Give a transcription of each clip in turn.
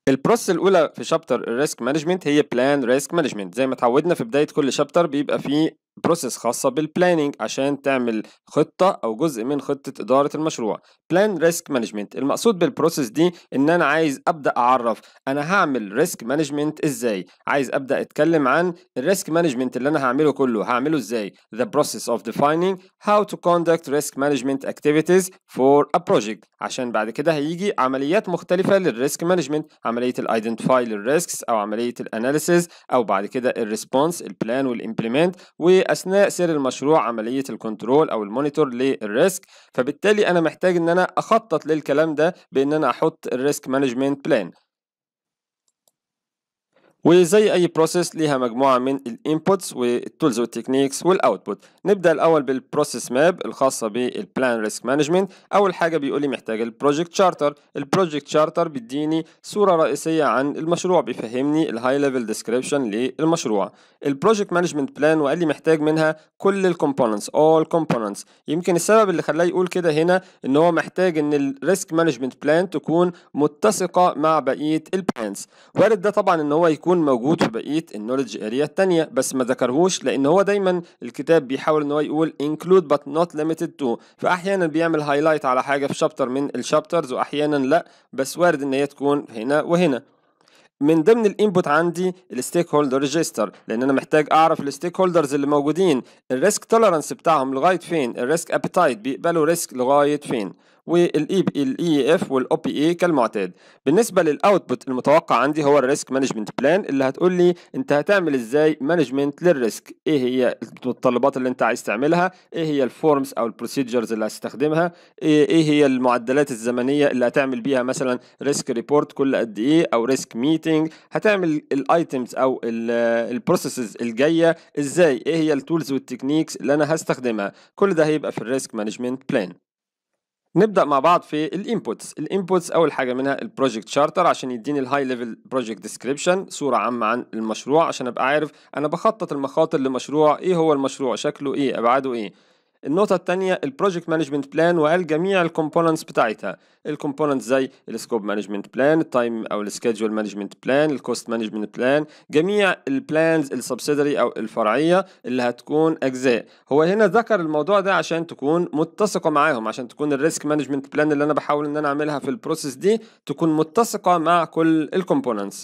البروسيس الأولى في شابتر الريسك مانجمنت هي بلان ريسك مانجمنت. زي ما اتعودنا في بداية كل شابتر بيبقى فيه بروسيس خاصة بالبلاننج عشان تعمل خطة أو جزء من خطة إدارة المشروع. بلان ريسك مانجمنت المقصود بالبروسيس دي إن أنا عايز أبدأ أعرف أنا هعمل ريسك مانجمنت إزاي، عايز أبدأ أتكلم عن الريسك مانجمنت اللي أنا هعمله كله هعمله إزاي. The process of defining how to conduct risk management activities for a project. عشان بعد كده هيجي عمليات مختلفة للريسك مانجمنت، عملية الايدنتيفاي للريسكس او عملية الاناليسيز او بعد كده الريسبونس البلان والامبلمنت، واثناء سير المشروع عملية الكنترول او المونيتور للريسك. فبالتالي انا محتاج ان انا اخطط للكلام ده بان انا احط الريسك مانجمنت بلان. وزي اي بروسيس ليها مجموعه من الانبوتس والتولز والتكنيكس والاوتبوت. نبدا الاول بالبروسيس ماب الخاصه بالبلان ريسك مانجمنت. اول حاجه بيقول لي محتاج البروجكت شارتر. البروجكت شارتر بيديني صوره رئيسيه عن المشروع، بيفهمني الهاي ليفل ديسكريبشن للمشروع. البروجكت مانجمنت بلان وقال لي محتاج منها كل الكومبوننتس all components. يمكن السبب اللي خلاه يقول كده هنا ان هو محتاج ان الريسك مانجمنت بلان تكون متسقه مع بقيه البلانز. وارد ده طبعا ان هو يكون موجود في بقيه النولج اريا التانية، بس ما ذكرهوش لان هو دايما الكتاب بيحاول ان هو يقول include but not limited to. فاحيانا بيعمل هايلايت على حاجه في شابتر من الشابترز واحيانا لا، بس وارد ان هي تكون هنا وهنا. من ضمن الانبوت عندي الستيك هولدر ريجستر، لان انا محتاج اعرف الستيك هولدرز اللي موجودين الريسك توليرانس بتاعهم لغايه فين، الريسك ابيتايت بيقبلوا ريسك لغايه فين، والاي اف والاو بي اي كالمعتاد. بالنسبه للاوتبوت المتوقع عندي هو الريسك مانجمنت بلان اللي هتقول لي انت هتعمل ازاي مانجمنت للريسك، ايه هي المتطلبات اللي انت عايز تعملها، ايه هي الفورمز او البروسيجرز اللي هتستخدمها، ايه هي المعدلات الزمنيه اللي هتعمل بيها مثلا ريسك ريبورت كل قد ايه او ريسك ميتنج، هتعمل الايتمز او البروسيسز الجايه ازاي، ايه هي التولز والتكنيكس اللي انا هستخدمها. كل ده هيبقى في الريسك مانجمنت بلان. نبدأ مع بعض في الانبوتس اول حاجة منها البروجكت شارتر عشان يديني الهاي ليفل بروجكت ديسكريبشن، صورة عامة عن المشروع عشان ابقى عارف انا بخطط المخاطر لمشروع ايه، هو المشروع شكله ايه، ابعاده ايه. النقطة التانية البروجكت مانجمنت بلان وقال جميع الكومبوننتس بتاعتها. الكومبوننتس زي السكوب مانجمنت بلان، التايم او السكيدجول مانجمنت بلان، الكوست مانجمنت بلان، جميع البلانز السبسيدري او الفرعية اللي هتكون اجزاء. هو هنا ذكر الموضوع ده عشان تكون متسقة معاهم، عشان تكون الريسك مانجمنت بلان اللي انا بحاول ان انا اعملها في البروسيس دي تكون متسقة مع كل الكومبوننتس.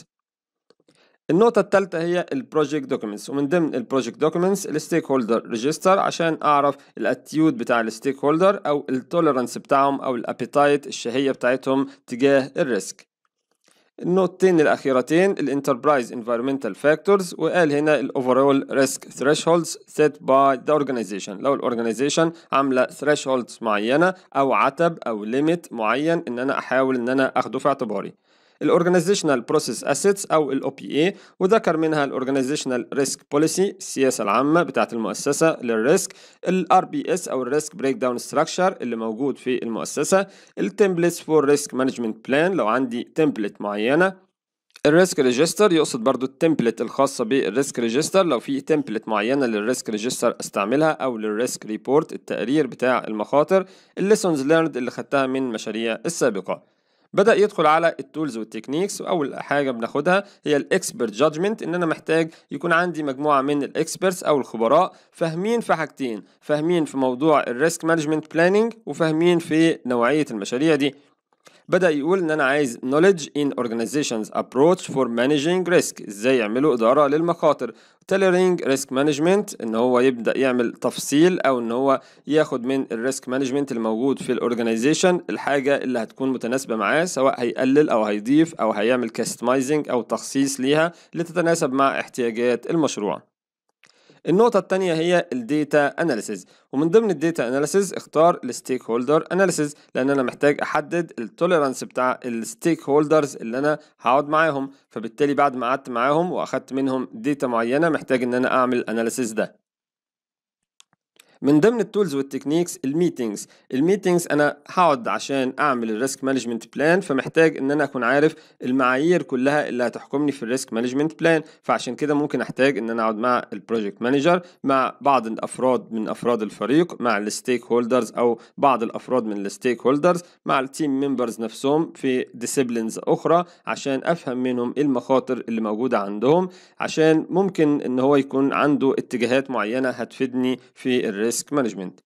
النقطة الثالثة هي البروجكت دوكيومنتس، ومن ضمن البروجكت دوكيومنتس الستيك هولدر ريجستر عشان اعرف الاتيود بتاع الستيك هولدر او التوليرانس بتاعهم او الابيتايت الشهية بتاعتهم تجاه الريسك. النقطتين الأخيرتين الانتربرايز environmental factors، وقال هنا الاوفرول ريسك thresholds set by the organization. لو الاورجانيزيشن عاملة thresholds معينة أو عتب أو ليميت معين إن أنا أحاول إن أنا أخده في اعتباري. الاورجانيزيشنال بروسيس اسيتس او الاو بي اي، وذكر منها الاورجانيزيشنال ريسك بوليسي السياسه العامه بتاعه المؤسسه للريسك، الار بي اس او الريسك بريك داون ستراكشر اللي موجود في المؤسسه، التمبلتس فور ريسك مانجمنت بلان لو عندي تمبلت معينه، الريسك ريجستر يقصد برضو التمبلت الخاصة بالريسك ريجستر لو في تمبلت معينة للريسك ريجستر استعملها او للريسك ريبورت التقرير بتاع المخاطر، الليسونز ليرند اللي خدتها من مشاريع السابقة. بدأ يدخل على التولز والتكنيكس، واول حاجة بناخدها هي الاكسبرت جادجمنت، ان انا محتاج يكون عندي مجموعة من الاكسبرتس او الخبراء فاهمين في حاجتين، فاهمين في موضوع الريسك مانجمنت بلاننج وفاهمين في نوعية المشاريع دي. بدأ يقول ان انا عايز knowledge in organizations approach for managing risk، ازاي يعملوا ادارة للمخاطر. tailoring risk management ان هو يبدأ يعمل تفصيل او ان هو ياخد من الريسك مانجمنت الموجود في الاورجانيزيشن الحاجة اللي هتكون متناسبة معاه، سواء هيقلل او هيضيف او هيعمل customizing او تخصيص ليها لتتناسب مع احتياجات المشروع. النقطة التانية هي الديتا اناليسيز، ومن ضمن الديتا اناليسيز اختار الستيك هولدر اناليسيز لان انا محتاج احدد التوليرانس بتاع الستيك هولدرز اللي انا هقعد معاهم. فبالتالي بعد ما قعدت معاهم واخدت منهم ديتا معينة محتاج ان انا اعمل اناليسيز ده. من ضمن التولز والتكنيكس الميتينجز انا هقعد عشان اعمل الريسك مانجمنت بلان، فمحتاج ان انا اكون عارف المعايير كلها اللي هتحكمني في الريسك مانجمنت بلان. فعشان كده ممكن احتاج ان انا اقعد مع البروجكت مانجر، مع بعض الافراد من افراد الفريق، مع الستيك هولدرز او بعض الافراد من الستيك هولدرز، مع التيم ممبرز نفسهم في ديسيبلينز اخرى، عشان افهم منهم ايه المخاطر اللي موجودة عندهم، عشان ممكن ان هو يكون عنده اتجاهات معينة هتفيدني في الريسك مانجمنت.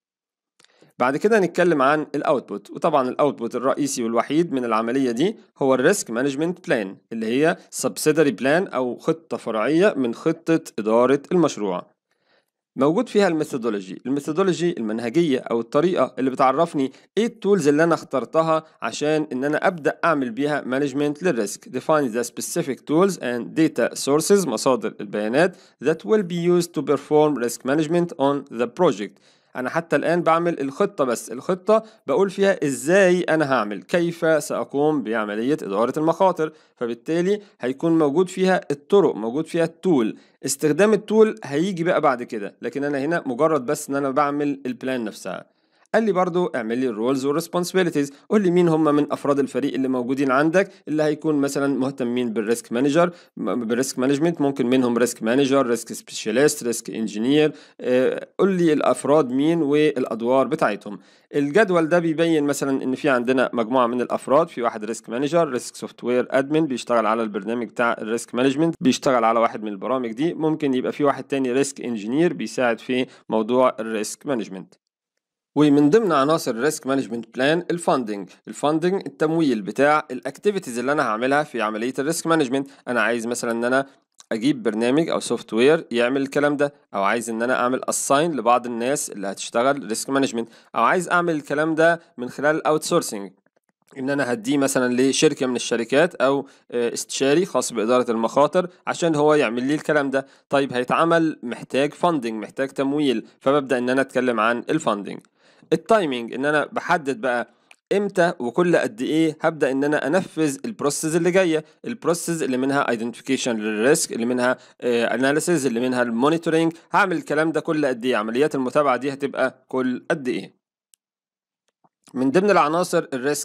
بعد كده هنتكلم عن الاوتبوت، وطبعا الاوتبوت الرئيسي والوحيد من العملية دي هو الريسك مانجمنت بلان، اللي هي سبسيدري بلان او خطة فرعية من خطة إدارة المشروع. موجود فيها الميثودولوجي المنهجية او الطريقة اللي بتعرفني ايه التولز اللي انا اخترتها عشان ان انا ابدأ اعمل بيها مانجمنت للريسك. define the specific tools and data sources، مصادر البيانات that will be used to perform risk management on the project. انا حتى الان بعمل الخطة، بس الخطة بقول فيها ازاي انا هعمل، كيف ساقوم بعملية ادارة المخاطر، فبالتالي هيكون موجود فيها الطرق، موجود فيها التول. استخدام التول هيجي بقى بعد كده، لكن انا هنا مجرد بس ان انا بعمل البلان نفسها. قال لي برضو اعمل لي الرولز والريسبونسبيلتيز، قول لي مين هم من افراد الفريق اللي موجودين عندك اللي هيكون مثلا مهتمين بالريسك مانجر، بالريسك مانجمنت. ممكن منهم ريسك مانجر، ريسك سبيشاليست، ريسك انجينير. قول لي الافراد مين والادوار بتاعتهم. الجدول ده بيبين مثلا ان في عندنا مجموعه من الافراد، في واحد ريسك مانجر، ريسك سوفت وير ادمن بيشتغل على البرنامج بتاع الريسك مانجمنت، بيشتغل على واحد من البرامج دي. ممكن يبقى في واحد تاني ريسك انجينير بيساعد في موضوع الريسك مانجمنت. ومن ضمن عناصر الريسك مانجمنت بلان الفاندنج التمويل بتاع الاكتيفيتيز اللي انا هعملها في عمليه الريسك مانجمنت. انا عايز مثلا ان انا اجيب برنامج او سوفت وير يعمل الكلام ده، او عايز ان انا اعمل اساين لبعض الناس اللي هتشتغل ريسك مانجمنت، او عايز اعمل الكلام ده من خلال الاوت سورسنج، ان انا هديه مثلا لشركه من الشركات او استشاري خاص باداره المخاطر عشان هو يعمل لي الكلام ده. طيب هيتعمل محتاج فاندنج، محتاج تمويل، فببدا ان انا اتكلم عن الفاندنج. التايمينج ان انا بحدد بقى امتى وكل قد ايه هبدا ان انا انفذ البروسيس اللي جايه، البروسيس اللي منها ايدنتيفيكيشن للريسك، اللي منها اناليسيز، اللي منها المونيتورنج. هعمل الكلام ده كل قد ايه، عمليات المتابعه دي هتبقى كل قد ايه. من ضمن العناصر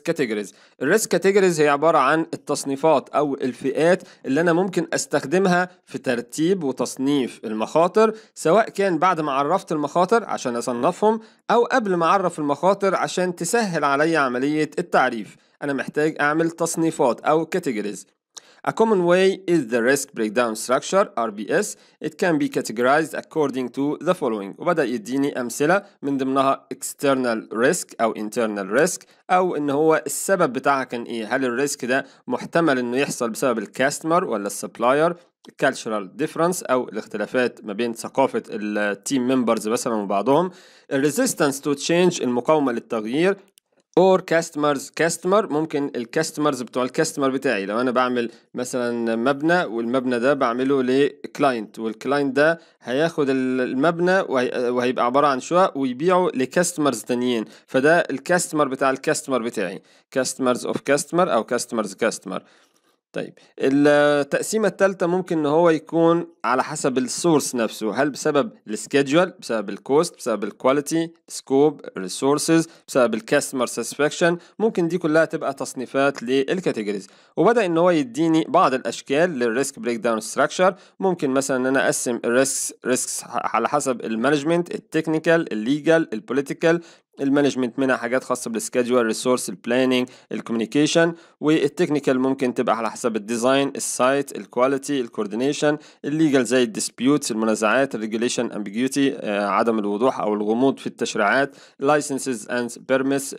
الريسك كاتيجوريز هي عبارة عن التصنيفات أو الفئات اللي أنا ممكن أستخدمها في ترتيب وتصنيف المخاطر، سواء كان بعد ما عرفت المخاطر عشان أصنفهم، أو قبل ما أعرف المخاطر عشان تسهل علي عملية التعريف. أنا محتاج أعمل تصنيفات أو categories. A common way is the risk breakdown structure RBS. It can be categorized according to the following. وبدأ يديني أمثلة من ضمنها external risk أو internal risk، أو إن هو السبب بتاعها كان إيه. هل الريسك ده محتمل إنه يحصل بسبب الكاستمر ولا السبلاير؟ cultural difference أو الاختلافات ما بين ثقافة التيم ممبرز مثلا وبعضهم. resistance to change المقاومة للتغيير. اور كاستمر ممكن الكاستمرز بتوع الكاستمر بتاعي، لو انا بعمل مثلا مبنى والمبنى ده بعمله لكلاينت، والكلاينت ده هياخد المبنى وهيبقى عبارة عن شقق ويبيعه لكاستمرز تانيين، فده الكاستمر بتاع الكاستمر بتاعي، كاستمرز اوف كاستمر او كاستمرز كاستمر. طيب التقسيمة الثالثة ممكن ان هو يكون على حسب السورس نفسه، هل بسبب السكيدجول، بسبب الكوست، بسبب الكواليتي، سكوب، ريسورسز، بسبب الكاستمر ساتسفاكشن. ممكن دي كلها تبقى تصنيفات للكاتيجوريز. وبدأ ان هو يديني بعض الاشكال للريسك بريك داون ستراكشر. ممكن مثلا ان انا اقسم الريسكس على حسب المانجمنت، التكنيكال، الليجال، البوليتيكال. المانجمنت منها حاجات خاصة بالسكيدجول، ريسورس، البلاننج، الكوميونيكيشن. والتكنيكال ممكن تبقى على حسب الديزاين، السايت، الكواليتي، الكوردينيشن. الليجال زي الديسبيوتس، المنازعات، الريجوليشن، امبيجيوتي، عدم الوضوح او الغموض في التشريعات، لايسنسز اند بيرميس،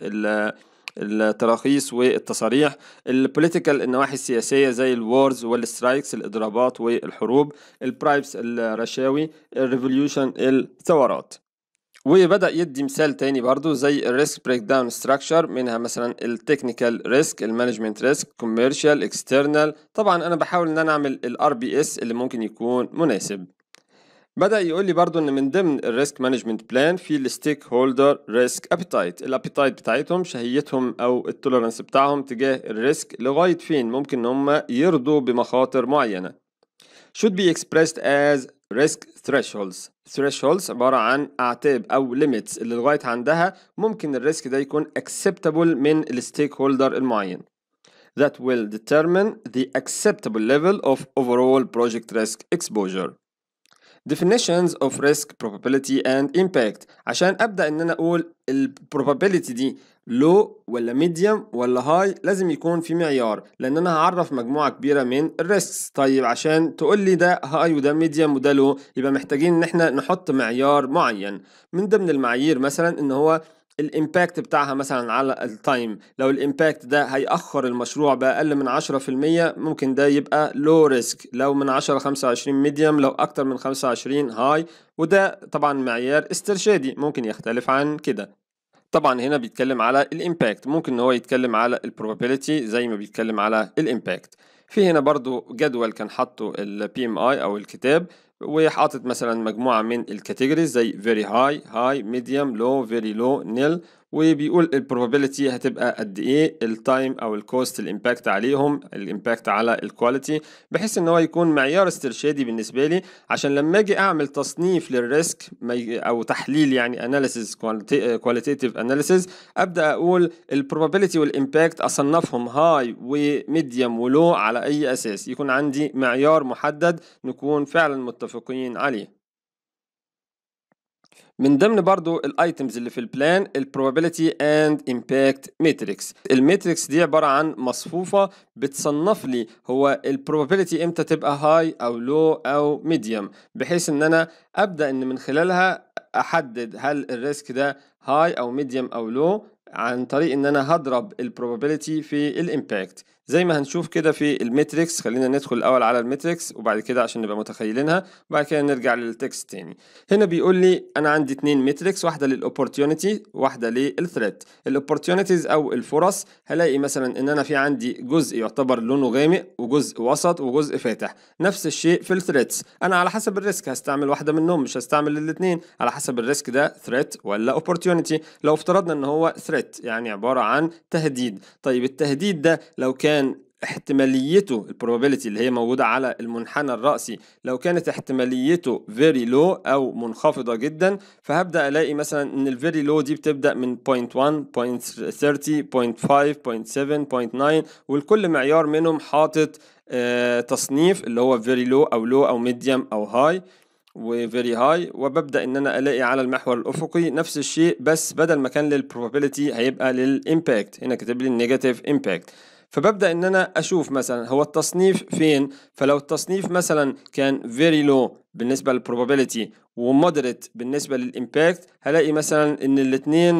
التراخيص والتصاريح. البوليتيكال النواحي السياسية زي الوارز والسترايكس، الإضرابات والحروب. البرايبس الرشاوي. الريفوليوشن الثورات. وبدأ يدي مثال تاني برضو زي الريسك بريك داون ستراكشر، منها مثلا التكنيكال ريسك، المانجمنت ريسك، كوميرشال، اكسترنال. طبعا انا بحاول ان انا اعمل الار بي اس اللي ممكن يكون مناسب. بدأ يقول لي برضو ان من ضمن الريسك مانجمنت بلان في الستيك هولدر ريسك ابيتايت. الابيتايت بتاعتهم شهيتهم او التولرنس بتاعهم تجاه الريسك لغاية فين ممكن ان هم يرضوا بمخاطر معينة. should be expressed as risk thresholds. thresholds عبارة عن أعتاب أو limits اللي لغاية عندها ممكن الريسك ده يكون acceptable من الستيك هولدر المعين that will determine the acceptable level of overall project risk exposure. definitions of risk probability and impact. عشان أبدأ إن أنا أقول ال probability دي low ولا medium ولا high لازم يكون في معيار، لأن أنا هعرف مجموعة كبيرة من الريسكس. طيب عشان تقول لي ده high وده medium وده low يبقى محتاجين إن احنا نحط معيار معين. من ضمن المعايير مثلا إن هو الامباكت بتاعها مثلا على التايم. لو الامباكت ده هيأخر المشروع بأقل من 10% ممكن ده يبقى لو ريسك، لو من 10 ل 25 ميديوم، لو أكتر من 25 هاي. وده طبعا معيار استرشادي ممكن يختلف عن كده. طبعا هنا بيتكلم على الامباكت، ممكن ان هو يتكلم على البروبابيلتي زي ما بيتكلم على الامباكت. في هنا برضو جدول كان حاطه البي ام اي او الكتاب، وحاطط مثلا مجموعة من الكاتيجوريز زي very high, high, medium, low, very low, nil. وبيقول البروبابيلتي هتبقى قد ايه، التايم او الكوست، الامباكت عليهم، الامباكت على الكواليتي، بحيث ان هو يكون معيار استرشادي بالنسبة لي عشان لما اجي اعمل تصنيف للريسك او تحليل يعني analysis qualitative analysis ابدا اقول البروبابيلتي والامباكت اصنفهم هاي وميديوم ولو على اي اساس، يكون عندي معيار محدد نكون فعلا متفقين عليه. من ضمن برضو الايتمز اللي في البلان البروبابيلتي اند امباكت ماتريكس. الماتريكس دي عباره عن مصفوفه بتصنف لي هو البروبابيلتي امتى تبقى هاي او لو او ميديوم، بحيث ان انا ابدا ان من خلالها احدد هل الريسك ده هاي او ميديوم او لو عن طريق ان انا هضرب البروبابيلتي في الامباكت زي ما هنشوف كده في الماتريكس. خلينا ندخل الاول على الماتريكس وبعد كده عشان نبقى متخيلينها وبعد كده نرجع للتكست تاني. هنا بيقول لي انا عندي اتنين ماتريكس، واحده للاوبورتيونيتي واحده للثريت. الاوبورتيونيتيز او الفرص هلاقي مثلا ان انا في عندي جزء يعتبر لونه غامق وجزء وسط وجزء فاتح. نفس الشيء في الثريتس، انا على حسب الريسك هستعمل واحده منهم، مش هستعمل الاثنين، على حسب الريسك ده ثريت ولا اوبورتيونيتي. لو افترضنا ان هو ثريت يعني عباره عن تهديد، طيب التهديد ده لو كان احتماليته البروبابيلتي اللي هي موجودة على المنحنى الرأسي لو كانت احتماليته very low أو منخفضة جدا، فهبدأ ألاقي مثلا إن ال very low دي بتبدأ من 0.1 0.30 0.5 0.7 0.9، والكل معيار منهم حاطط تصنيف اللي هو very low أو low أو medium أو high و very high. وببدأ ان انا الاقي على المحور الافقي نفس الشيء، بس بدل ما كان للبروبابيلتي هيبقى للامباكت، هنا كاتب لي النيجاتيف امباكت. فببدأ ان انا اشوف مثلا هو التصنيف فين. فلو التصنيف مثلا كان very low بالنسبة للبروبابيلتي ومودريت بالنسبة للإمباكت، هلاقي مثلا إن الاتنين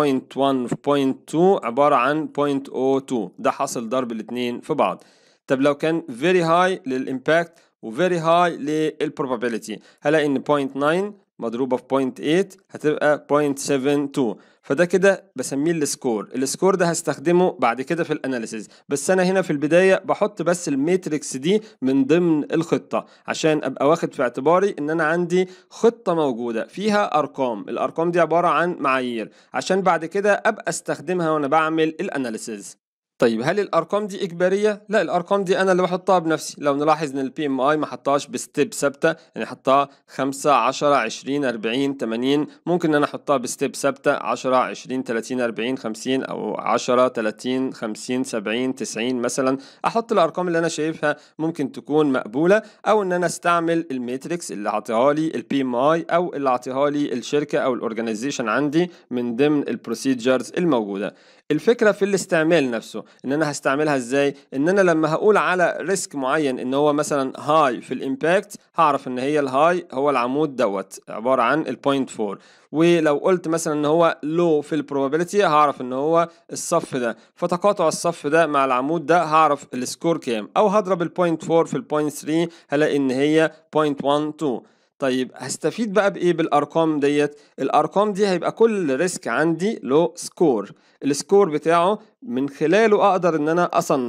0.1 في 0.2 عبارة عن 0.02، ده حاصل ضرب الاتنين في بعض. طب لو كان very high للإمباكت و very high للبروبابيلتي هلاقي إن 0.9 مضروبة في 0.8 هتبقى 0.72. فده كده بسميه السكور. السكور ده هستخدمه بعد كده في الاناليسيز، بس انا هنا في البداية بحط بس الماتريكس دي من ضمن الخطة عشان ابقى واخد في اعتباري ان انا عندي خطة موجودة فيها ارقام. الارقام دي عبارة عن معايير عشان بعد كده ابقى استخدمها وانا بعمل الاناليسيز. طيب هل الارقام دي اجباريه؟ لا، الارقام دي انا اللي بحطها بنفسي. لو نلاحظ ان البي ام اي ما حطهاش بستيب ثابته، يعني حطها 5 10 20 40 80، ممكن ان انا احطها بستيب ثابته 10 20 30 40 50 او 10 30 50 70 90 مثلا. احط الارقام اللي انا شايفها ممكن تكون مقبوله، او ان انا استعمل الماتريكس اللي عطيها لي البي ام اي او اللي عطيها لي الشركه او الاورجانيزيشن عندي من ضمن البروسيجرز الموجوده. الفكرة في الاستعمال نفسه ان انا هستعملها ازاي. ان انا لما هقول على ريسك معين ان هو مثلا هاي في الامباكت، هعرف ان هي الهاي هو العمود دوت عبارة عن البوينت 4. ولو قلت مثلا ان هو لو في البروبابيلتي هعرف ان هو الصف ده، فتقاطع الصف ده مع العمود ده هعرف السكور كام، او هضرب البوينت 4 في البوينت 3 هلاقي ان هي 0.12. طيب هستفيد بقى بايه بالارقام ديت؟ الارقام دي هيبقى كل ريسك عندي له سكور، السكور بتاعه من خلاله اقدر ان انا اصنف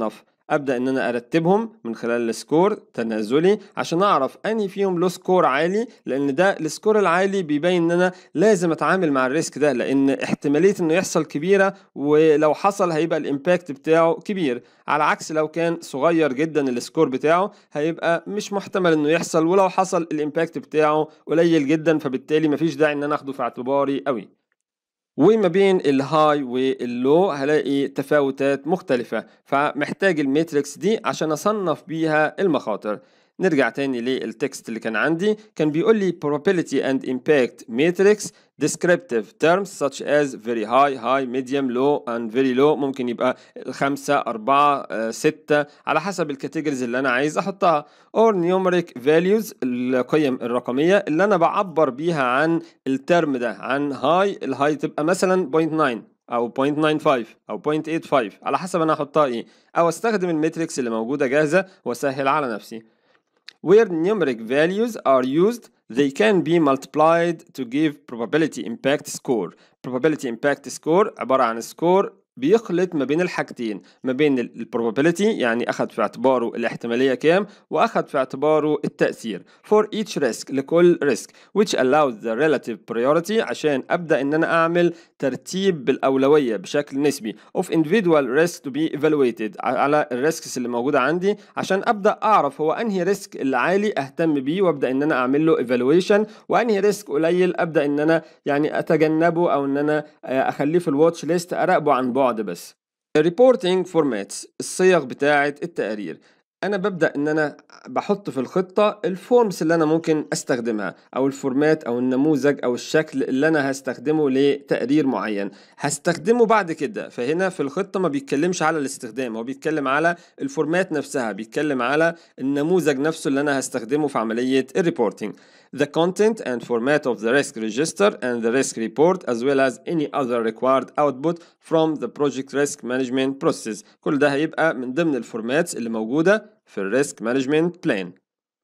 ابدا ان انا ارتبهم من خلال السكور تنازلي عشان اعرف انهي فيهم له سكور عالي، لان ده السكور العالي بيبين ان انا لازم اتعامل مع الريسك ده، لان احتماليه انه يحصل كبيره، ولو حصل هيبقى الامباكت بتاعه كبير، على عكس لو كان صغير جدا السكور بتاعه هيبقى مش محتمل انه يحصل، ولو حصل الامباكت بتاعه قليل جدا، فبالتالي مفيش داعي ان انا اخده في اعتباري قوي. وما بين الهاي واللو هلاقي تفاوتات مختلفة، فمحتاج الماتريكس دي عشان أصنف بيها المخاطر. نرجع تاني للتكست اللي كان عندي، كان بيقول لي probability and impact matrix descriptive terms such as very high, high, medium, low and very low. ممكن يبقى 5 4 6 على حسب الكاتيجوريز اللي أنا عايز أحطها، or numeric values القيم الرقمية اللي أنا بعبر بيها عن الترم ده. عن هاي، الهاي تبقى مثلا 0.9 او 0.95 او 0.85 على حسب انا هحطها ايه، او استخدم الماتريكس اللي موجوده جاهزه واسهل على نفسي. Where numeric values are used, they can be multiplied to give probability impact score. Probability impact score عبارة عن سكور بيخلط ما بين الحاجتين، ما بين probability يعني أخذ في اعتباره الاحتمالية كام، وأخذ في اعتباره التأثير for each risk لكل risk which allows the relative priority عشان أبدأ إن أنا أعمل ترتيب بالأولوية بشكل نسبي of individual risk to be evaluated على الريسكس اللي موجودة عندي، عشان أبدأ أعرف هو أنهي ريسك اللي عالي أهتم بيه وأبدأ إن أنا أعمل له evaluation، وأنهي ريسك قليل أبدأ إن أنا يعني أتجنبه أو إن أنا أخليه في الواتش ليست أراقبه عن بعد بس. reporting formats الصيغ بتاعة التقارير، انا ببدأ ان انا بحط في الخطة الفورمز اللي انا ممكن استخدمها، او الفورمات او النموذج او الشكل اللي انا هستخدمه لتقرير معين هستخدمه بعد كده. فهنا في الخطة ما بيتكلمش على الاستخدام، هو بيتكلم على الفورمات نفسها، بيتكلم على النموذج نفسه اللي انا هستخدمه في عملية الريبورتينج. The content and format of the risk register and the risk report as well as any other required output from the project risk management process. كل ده هيبقى من ضمن الفورماتس اللي موجودة في الريسك مانجمنت بلان.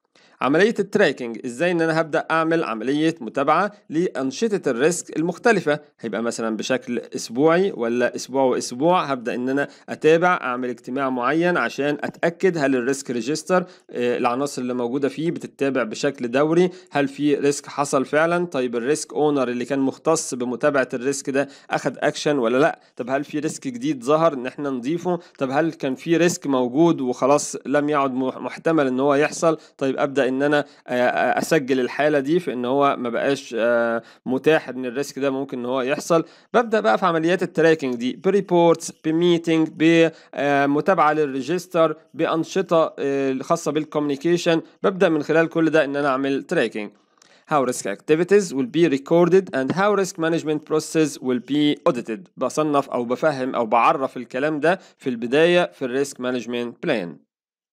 عملية التراكنج، ازاي ان انا هبدأ اعمل عملية متابعة لأنشطة الريسك المختلفة، هيبقى مثلا بشكل اسبوعي ولا اسبوع واسبوع، هبدأ ان انا اتابع، اعمل اجتماع معين عشان اتأكد هل الريسك ريجستر العناصر اللي موجودة فيه بتتابع بشكل دوري، هل في ريسك حصل فعلا، طيب الريسك اونر اللي كان مختص بمتابعة الريسك ده اخد اكشن ولا لا، طب هل في ريسك جديد ظهر ان احنا نضيفه، طب هل كان في ريسك موجود وخلاص لم يعد محتمل ان هو يحصل، طيب ابدأ ان انا اسجل الحالة دي في ان هو ما بقاش متاح ان الريسك ده ممكن ان هو يحصل. ببدأ بقى في عمليات التراكنج دي بريبورتس، بميتنج، بمتابعة للريجستر، بأنشطة خاصة بالكوميونيكيشن، ببدأ من خلال كل ده ان انا اعمل تراكنج. How risk activities will be recorded and how risk management process will be audited. بصنف أو بفهم أو بعرف الكلام ده في البداية في الريسك مانجمنت بلان.